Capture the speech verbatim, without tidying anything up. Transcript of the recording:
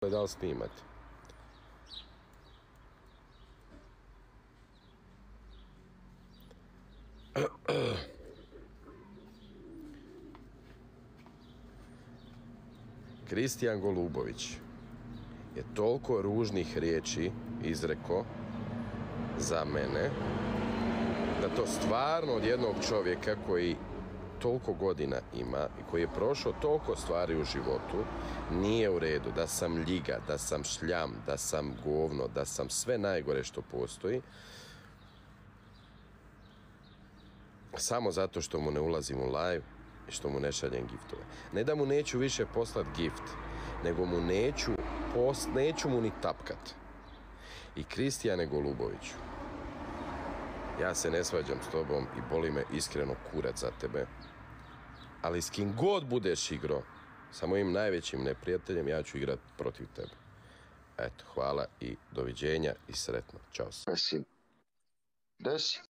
da li snimati. Kristijan Golubović je toliko ružnih riječi izrekao za mene, da to stvarno od jednog čovjeka koji toliko godina ima i koji je prošao toliko stvari u životu, nije u redu. Da sam ljiga, da sam šljam, da sam govno, da sam sve najgore što postoji, samo zato što mu ne ulazim u live i što mu ne šaljem giftove. Ne da mu neću više poslat gift, nego mu neću, post, neću mu ni tapkat. I Kristijane Goluboviću, ja se ne svađam s tobom i boli me iskreno kurac za tebe, ali s kim god budeš igrao, sa mojim najvećim neprijateljem, ja ću igrat protiv tebe. Eto, hvala i doviđenja i sretno. Ćao. Desi. Desi.